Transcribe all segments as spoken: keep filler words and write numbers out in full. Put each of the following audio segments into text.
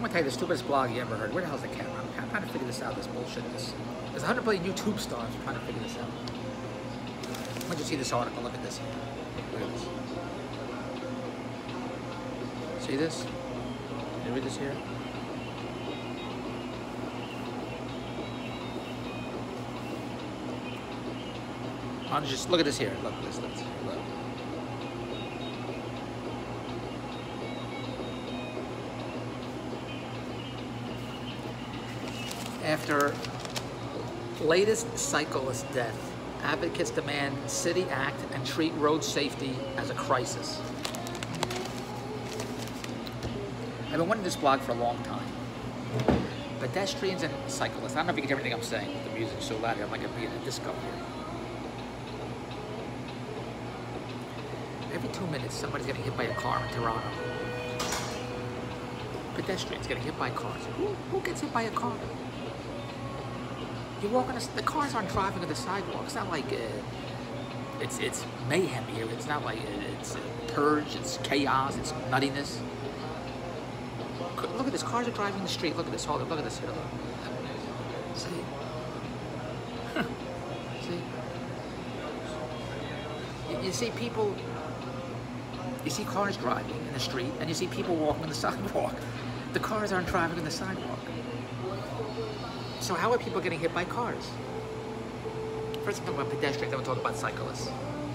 gonna tell you the stupidest blog you ever heard. Where the hell's the camera? I'm, I'm trying to figure this out, this bullshit. This, there's a hundred billion YouTube stars trying to figure this out. Why don't you see this article? Look at this. Look at this. See this? Can you read this here? I'll just look at this here. Look at this. Look at this. Look. After latest cyclist death, advocates demand city act and treat road safety as a crisis. I've been wanting this blog for a long time. Pedestrians and cyclists. I don't know if you can hear everything I'm saying. The music's so loud here. I'm like being in a disco here. Every two minutes, somebody's getting hit by a car in Toronto. Pedestrians getting hit by cars. Who, who gets hit by a car? You walk on the, the cars aren't driving on the sidewalk. It's not like uh, it's it's mayhem here. It's not like uh, it's uh, purge. It's chaos. It's nuttiness. Look at this. Cars are driving the street. Look at this. Hold on. Look at this here. Look. See. See. You, you see people. You see cars driving in the street, and you see people walking on the sidewalk. The cars aren't driving on the sidewalk. So how are people getting hit by cars? First I'm talking about pedestrians, then we'll talk about cyclists.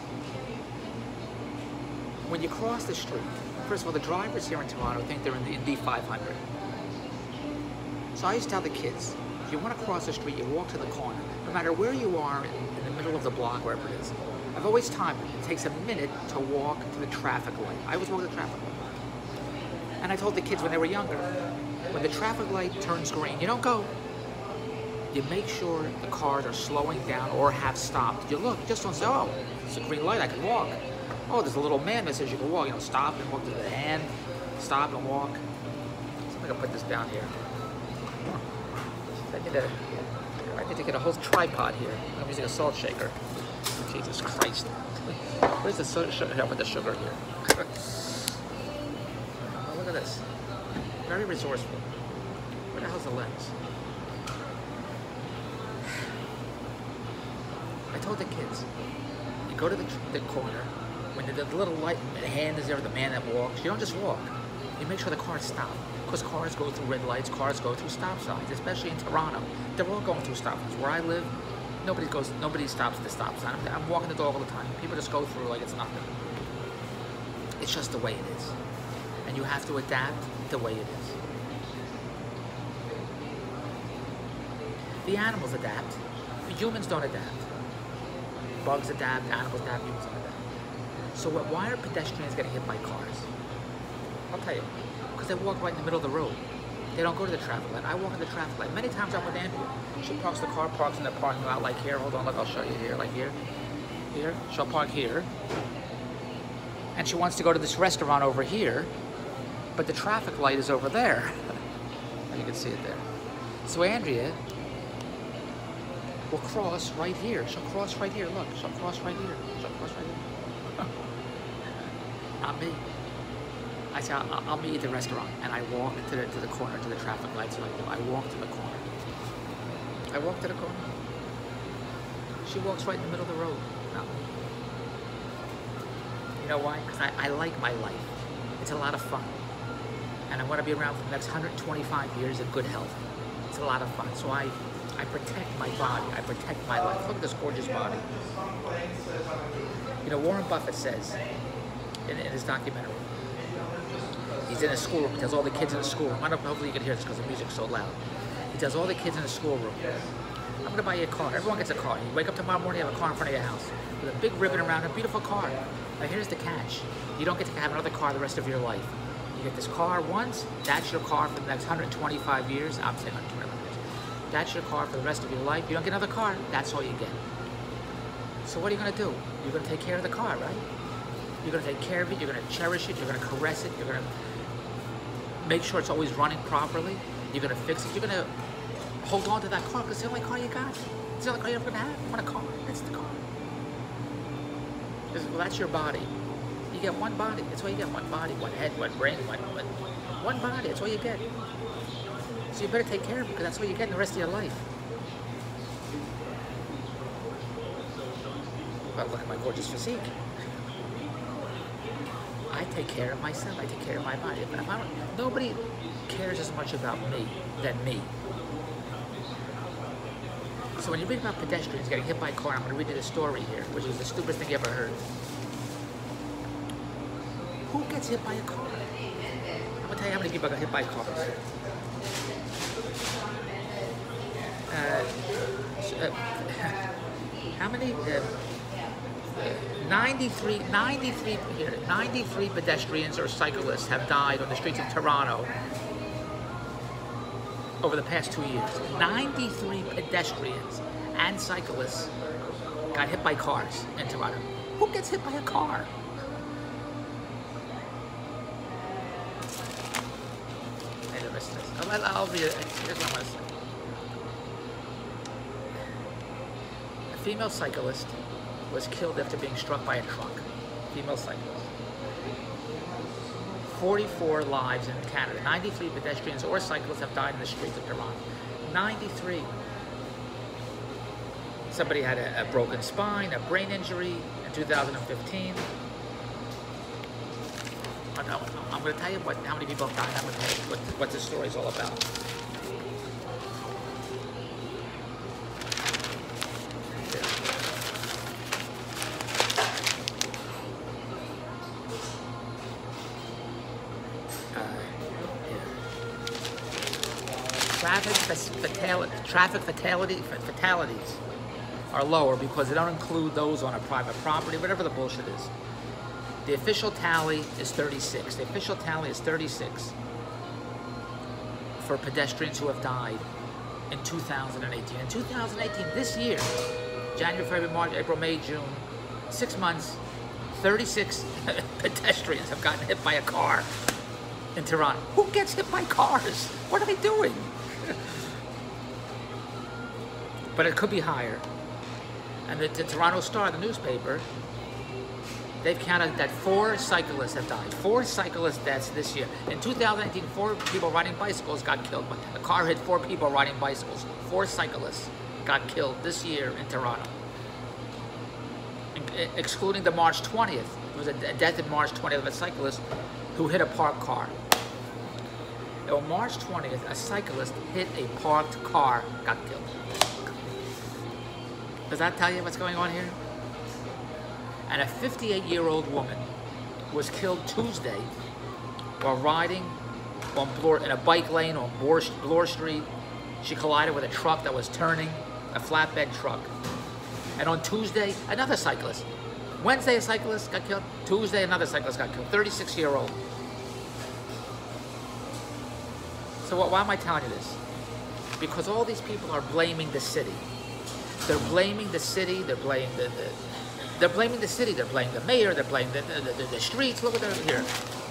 When you cross the street, first of all, the drivers here in Toronto think they're in the Indy five hundred. So I used to tell the kids, if you want to cross the street, you walk to the corner. No matter where you are in, in the middle of the block, wherever it is. I've always timed it. It takes a minute to walk to the traffic light. I always walk to the traffic light. And I told the kids when they were younger, when the traffic light turns green, you don't go. You make sure the cars are slowing down or have stopped. You look, you just don't say, oh, it's a green light, I can walk. Oh, there's a little man that says you can walk. You know, stop and walk to the hand, stop and walk. So I'm gonna put this down here. I need to, I need to get a whole tripod here. I'm using a salt shaker. Jesus Christ. Where's the sugar? I'll put the sugar here. Oh, look at this. Very resourceful. Where the hell's the lens? I told the kids, you go to the, the corner, when the, the little light, the hand is there, the man that walks, you don't just walk. You make sure the cars stop. Because cars go through red lights, cars go through stop signs, especially in Toronto. They're all going through stop signs. Where I live, nobody goes, nobody stops at the stop sign. I'm, I'm walking the dog all the time. People just go through like it's nothing. It's just the way it is. And you have to adapt the way it is. The animals adapt. The humans don't adapt. Bugs adapt, animals adapt, humans don't adapt. So what, why are pedestrians getting hit by cars? I'll tell you. Because they walk right in the middle of the road. They don't go to the traffic light. I walk in the traffic light. Many times I'm with Andrea. She parks the car, parks in the parking lot like here. Hold on, look, I'll show you here, like here. Here, she'll park here. And she wants to go to this restaurant over here, but the traffic light is over there. You can see it there. So Andrea will cross right here. She'll cross right here. Look, she'll cross right here. She'll cross right here. Not me. I say, I'll, I'll meet you at the restaurant, and I walk to the, to the corner, to the traffic lights. So I, I walk to the corner. I walk to the corner. She walks right in the middle of the road. Not me. You know why? Because I, I like my life. It's a lot of fun. And I want to be around for the next one hundred twenty-five years in good health. It's a lot of fun. So I, I protect my body. I protect my life. Look at this gorgeous body. You know, Warren Buffett says in, in his documentary, he's in a schoolroom. He tells all the kids in the schoolroom. I don't know, hopefully you can hear this because the music's so loud. He tells all the kids in the schoolroom, I'm going to buy you a car. Everyone gets a car. You wake up tomorrow morning, you have a car in front of your house with a big ribbon around it, a beautiful car. Now here's the catch. You don't get to have another car the rest of your life. You get this car once, that's your car for the next one hundred twenty-five years. I'm saying one hundred twenty-five years. That's your car for the rest of your life. You don't get another car, that's all you get. So what are you going to do? You're going to take care of the car, right? You're going to take care of it, you're going to cherish it, you're going to caress it, you're going to make sure it's always running properly. You're going to fix it. You're going to hold on to that car because it's the only car you got. It's the only car you're ever going to have. You want a car? That's the car. Well, that's your body. You get one body. That's why you get one body, one head, one brain, one, one One body, that's all you get. So you better take care of it, because that's all you get in the rest of your life. Well, look at my gorgeous physique. I take care of myself. I take care of my body. If I don't, nobody cares as much about me than me. So when you read about pedestrians getting hit by a car, I'm going to read you the story here, which is the stupidest thing you ever heard. Who gets hit by a car? I'm going to tell you how many people got hit by cars. Uh, uh, how many? Uh, ninety-three, ninety-three, here, ninety-three pedestrians or cyclists have died on the streets of Toronto over the past two years. ninety-three pedestrians and cyclists got hit by cars in Toronto. Who gets hit by a car? I never missed this. I'll, I'll read it. Here's what I want to say. A female cyclist was killed after being struck by a truck. Female cyclist. forty-four lives in Canada. ninety-three pedestrians or cyclists have died in the streets of Toronto. ninety-three. Somebody had a, a broken spine, a brain injury in two thousand fifteen. Oh, no, I'm going to tell you what, how many people have died. I'm going to tell you what, what this story is all about. Traffic, fatality, traffic fatality, fatalities are lower because they don't include those on a private property, whatever the bullshit is. The official tally is thirty-six. The official tally is thirty-six for pedestrians who have died in two thousand eighteen. In two thousand eighteen, this year, January, February, March, April, May, June, six months, thirty-six pedestrians have gotten hit by a car in Toronto. Who gets hit by cars? What are they doing? But it could be higher. And the, the Toronto Star, the newspaper, they've counted that four cyclists have died. Four cyclist deaths this year. In two thousand eighteen, four people riding bicycles got killed. A car hit four people riding bicycles. Four cyclists got killed this year in Toronto. Excluding the March twentieth. There was a death in March twentieth of a cyclist who hit a parked car. On March twentieth, a cyclist hit a parked car, got killed. Does that tell you what's going on here? And a fifty-eight-year-old woman was killed Tuesday while riding on Bloor, in a bike lane on Bloor, Bloor Street. She collided with a truck that was turning, a flatbed truck. And on Tuesday, another cyclist. Wednesday, a cyclist got killed. Tuesday, another cyclist got killed. thirty-six-year-old. So what, why am I telling you this? Because all these people are blaming the city. They're blaming the city. They're blaming the, the they're blaming the city. They're blaming the mayor. They're blaming the the, the, the streets. Look at that here.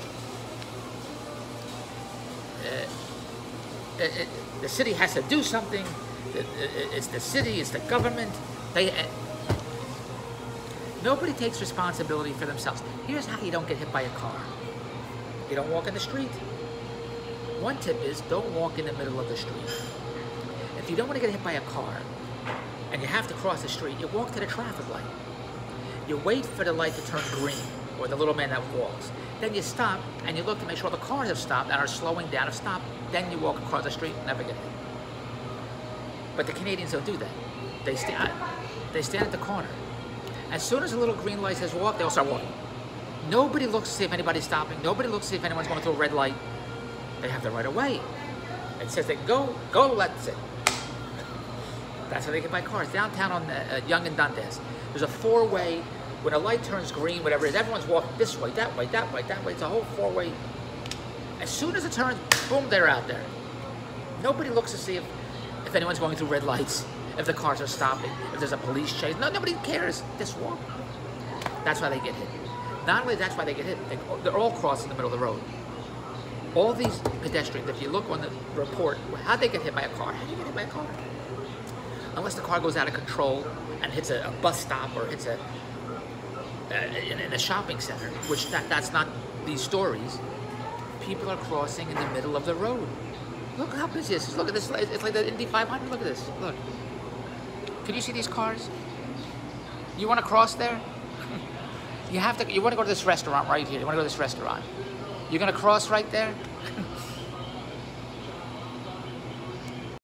Uh, it, it, the city has to do something. It, it, it's the city. It's the government. They. Uh, nobody takes responsibility for themselves. Here's how you don't get hit by a car. You don't walk in the street. One tip is don't walk in the middle of the street. If you don't want to get hit by a car and you have to cross the street, you walk to the traffic light. You wait for the light to turn green, or the little man that walks. Then you stop and you look to make sure the cars have stopped and are slowing down, have stopped. Then you walk across the street and never get hit. But the Canadians don't do that. They stand, they stand at the corner. As soon as the little green light says walk, they all start walking. Nobody looks to see if anybody's stopping. Nobody looks to see if anyone's going through a red light. They have the right of way. It says they can go, go, let's it. That's how they get by cars. Downtown on uh, Yonge and Dundas, there's a four-way, when a light turns green, whatever it is, everyone's walking this way, that way, that way, that way. It's a whole four-way. As soon as it turns, boom, they're out there. Nobody looks to see if, if anyone's going through red lights, if the cars are stopping, if there's a police chase. No, nobody cares. Just walk. That's why they get hit. Not only that's why they get hit, they, they're all crossing the middle of the road. All these pedestrians, if you look on the report, how'd they get hit by a car? How do you get hit by a car? Unless the car goes out of control and hits a, a bus stop or hits a, a in, in a shopping center, which that, that's not these stories. people are crossing in the middle of the road. Look how busy this is. Look at this. It's like the Indy five hundred. Look at this. Look. Can you see these cars? You want to cross there? You have to. You want to go to this restaurant right here. You want to go to this restaurant. You're going to cross right there?